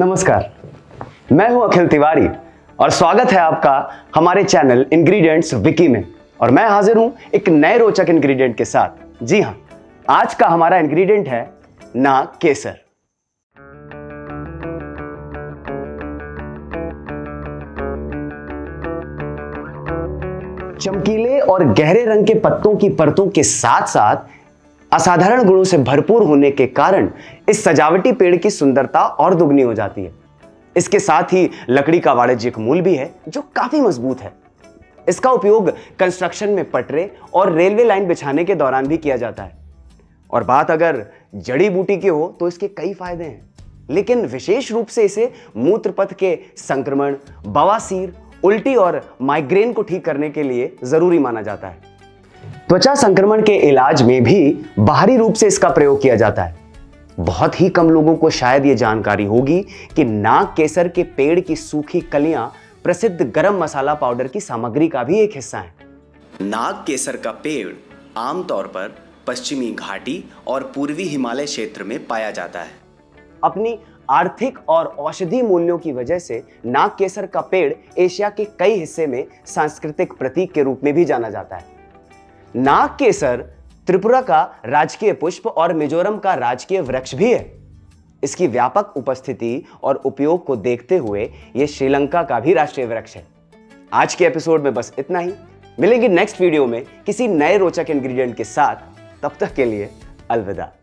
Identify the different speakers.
Speaker 1: नमस्कार, मैं हूं अखिल तिवारी और स्वागत है आपका हमारे चैनल इंग्रेडिएंट्स विकी में। और मैं हाजिर हूं एक नए रोचक इंग्रेडिएंट के साथ। जी हां, आज का हमारा इंग्रेडिएंट है नाग केसर। चमकीले और गहरे रंग के पत्तों की परतों के साथ साथ असाधारण गुणों से भरपूर होने के कारण इस सजावटी पेड़ की सुंदरता और दुगनी हो जाती है। इसके साथ ही लकड़ी का वाणिज्यिक मूल्य भी है जो काफी मजबूत है। इसका उपयोग कंस्ट्रक्शन में पटरे और रेलवे लाइन बिछाने के दौरान भी किया जाता है। और बात अगर जड़ी बूटी की हो तो इसके कई फायदे हैं, लेकिन विशेष रूप से इसे मूत्रपथ के संक्रमण, बवासीर, उल्टी और माइग्रेन को ठीक करने के लिए जरूरी माना जाता है। त्वचा संक्रमण के इलाज में भी बाहरी रूप से इसका प्रयोग किया जाता है। बहुत ही कम लोगों को शायद यह जानकारी होगी कि नाग केसर के पेड़ की सूखी कलियां प्रसिद्ध गरम मसाला पाउडर की सामग्री का भी एक हिस्सा है।
Speaker 2: नाग केसर का पेड़ आमतौर पर पश्चिमी घाटी और पूर्वी हिमालय क्षेत्र में पाया जाता है।
Speaker 1: अपनी आर्थिक और औषधि मूल्यों की वजह से नाग केसर का पेड़ एशिया के कई हिस्से में सांस्कृतिक प्रतीक के रूप में भी जाना जाता है। नाग केसर त्रिपुरा का राजकीय पुष्प और मिजोरम का राजकीय वृक्ष भी है। इसकी व्यापक उपस्थिति और उपयोग को देखते हुए यह श्रीलंका का भी राष्ट्रीय वृक्ष है। आज के एपिसोड में बस इतना ही। मिलेंगे नेक्स्ट वीडियो में किसी नए रोचक इंग्रेडिएंट के साथ। तब तक के लिए अलविदा।